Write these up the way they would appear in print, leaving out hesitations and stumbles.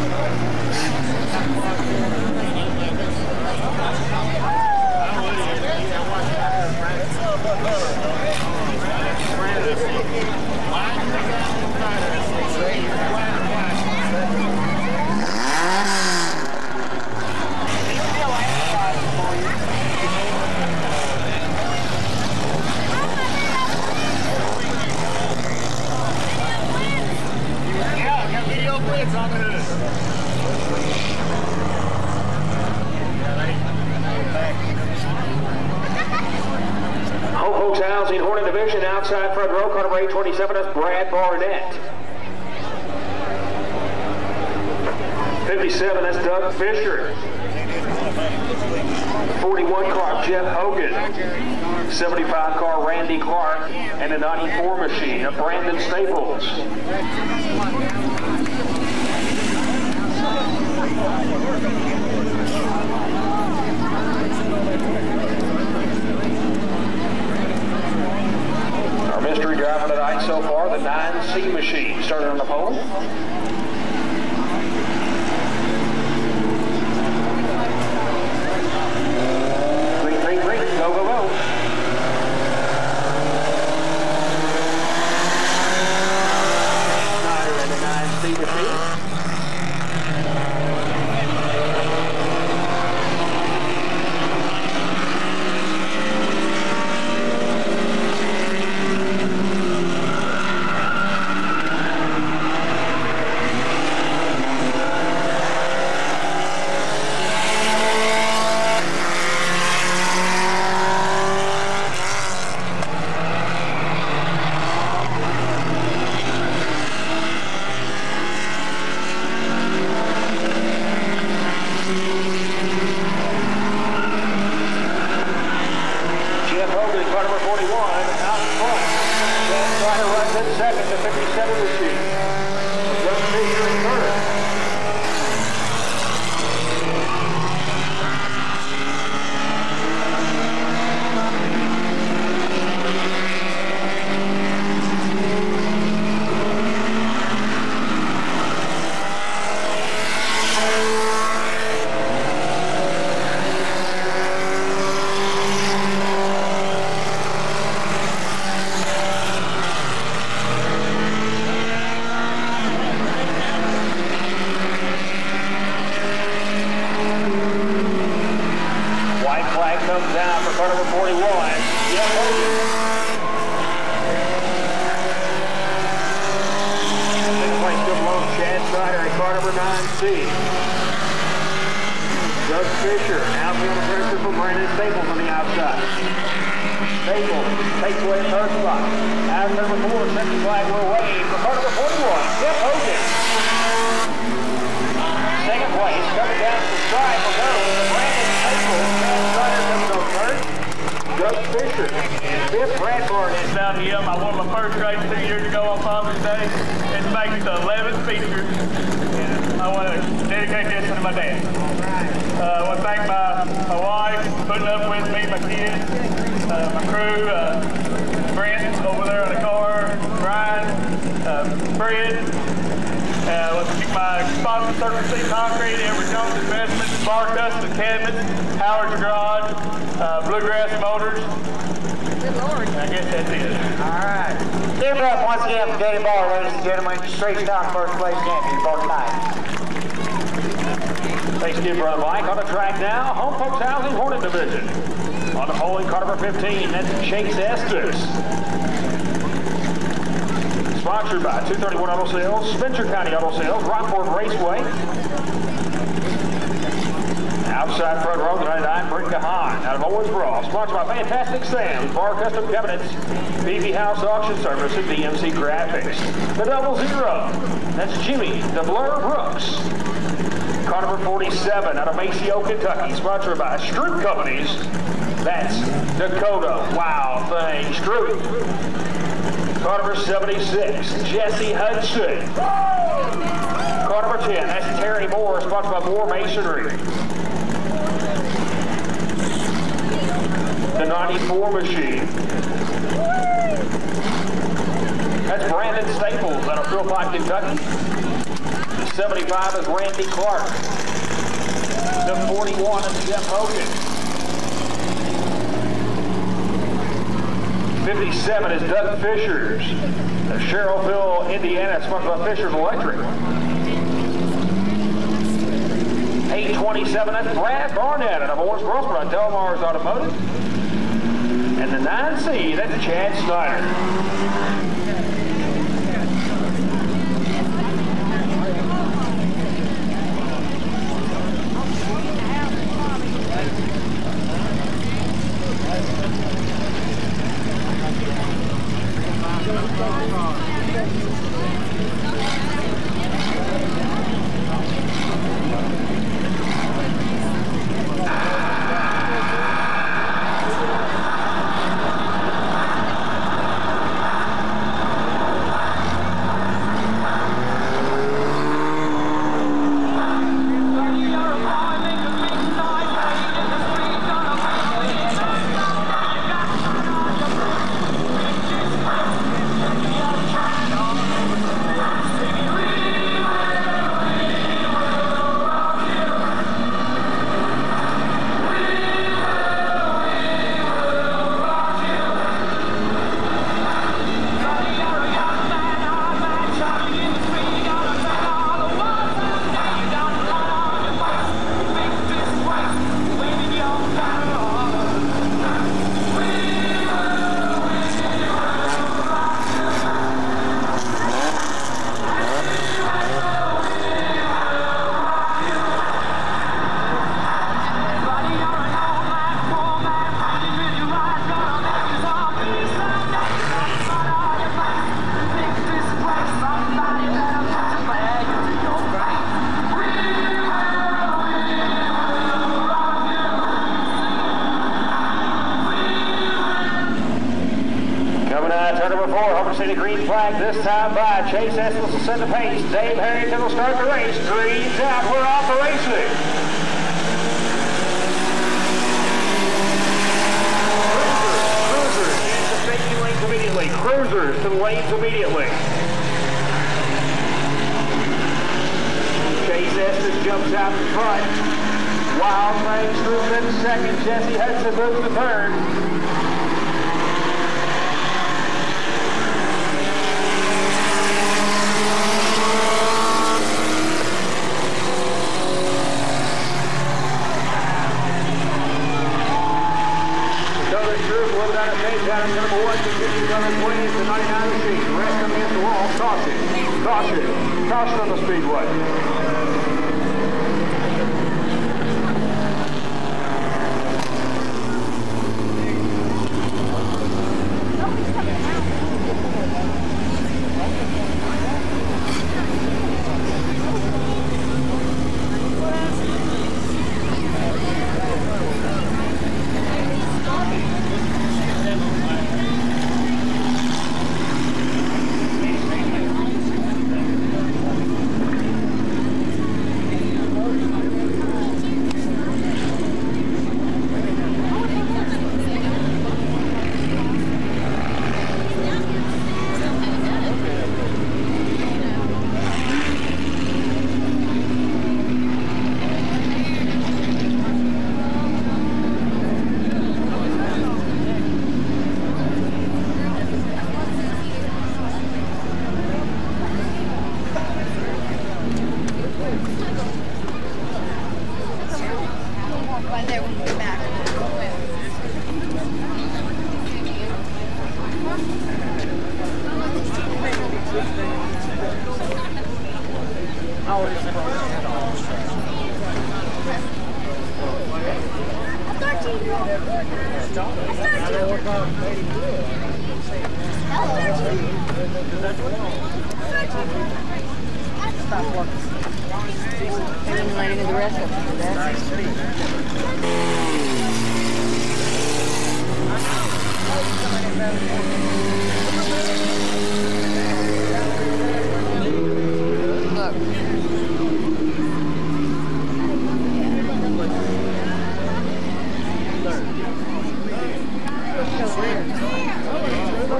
Housing Hornet Division outside front row, car number 827, that's Brad Barnett. 57, that's Doug Fisher. 41 car, Jeff Hogan. 75 car, Randy Clark. And the 94 machine of Brandon Staples. Our mystery driver tonight so far, the 9C machine, started on the pole. Go, go, go. Snyder in the 9C machine. Second to 57 machine. Doug Fisher in third. Comes down for car number 41. Jeff Hogan. Second place still belongs to Chad Snyder at car number 9C. Doug Fisher now feeling the pressure from Brandon Staples on the outside. Staples takes away the third spot. Out of number 4, second flag will wave for car number 41. Jeff Hogan. Second place coming down to the stride will go to Brandon Staples. Chad Snyder comes on third. Doug Fisher in fifth. Brad Barnett down to him. I won my first race 2 years ago on Father's Day. It makes the 11th feature. And I want to dedicate this to my dad. I want to thank my wife for putting up with me, my kids, my crew, Brent over there in the car, Brian, Fred. Let's keep my sponsors, Circle C Concrete, Edward Jones Investments, Bar Custom Cabinets, Howard's Garage, Bluegrass Motors. Good Lord. I guess that's it. All right. Give it up once again for Danny Ball, ladies and gentlemen. Straight stock first place champion for tonight. Thanks again, Brother Mike. On the track now, Home Folks Housing Hornet Division. On the pole in car number 15, that's Chase Estes. Sponsored by 231 Auto Sales, Spencer County Auto Sales, Rockport Raceway. Outside front row, the 99, Brent Kahan out of Owensboro. Sponsored by Fantastic Sam's, Bar Custom Cabinets, BB House Auction Service, and DMC Graphics. The 00, that's Jimmy the Blur Brooks. Car number 47 out of Maceo, Kentucky. Sponsored by Stroop Companies. That's Dakota. Wow, thing, Stroop. Car number 76, Jesse Hudson. Car number 10, that's Terry Moore, sponsored by Moore Masonry. The 94 machine. That's Brandon Staples out of Philpott, Kentucky. 75 is Randy Clark. The 41 is Jeff Hogan. 57 is Doug Fishers. The Sherrillville, Indiana, sponsored by Fishers Electric. 827, that's Brad Barnett, and of course, Grossborough, Delmar's Automotive. And the 9C, that's Chad Snyder. The green flag this time by Chase Estes will set the pace. Dave Harrington will start the race. Green's out. We're off the racing. Cruisers into the safety lanes immediately. Cruisers to the lanes immediately. Chase Estes jumps out in front. Wild Things moves in second. Jesse Hudson moves to third. Number 1 continues on its way into 99 machine. The rest coming into the wall. Caution. Caution. Caution on the Speedway.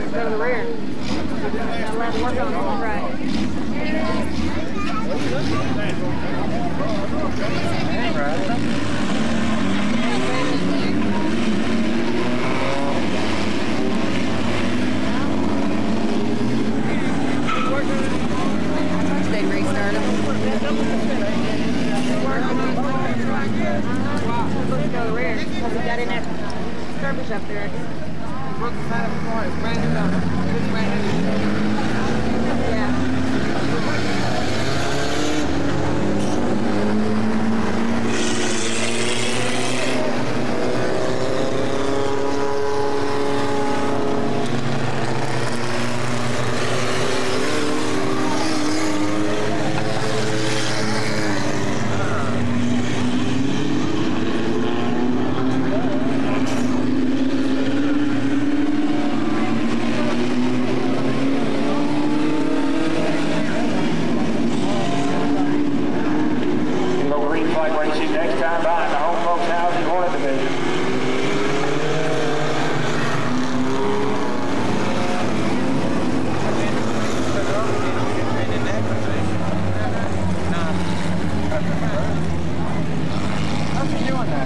Work on all right. They restart them. We got in that skirmish up there. Broke the side of the car. It's brand new now. It's brand new. Yeah. Next time by in the home folks housing Hornet division. How's he doing that?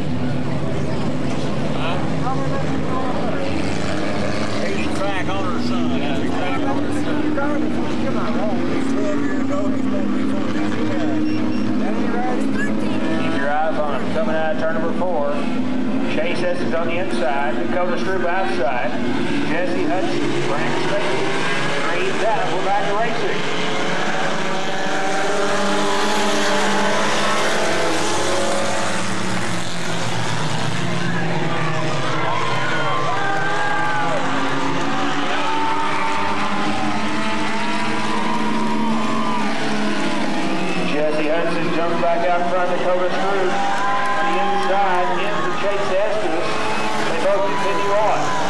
He's track owner's son. He's track owner's son. Come on, he's 12 years old. He's going to be 14. That ain't right. Keep your eyes on him. Coming out of turn number 4. Chase S is on the inside. Dakota Stroop outside. Jesse Hudson, Brandon Spacey. Green's out. We're back to racing. Jesse Hudson jumps back out in front of Dakota Stroop. On the inside, into Chase Estes. They both continue on.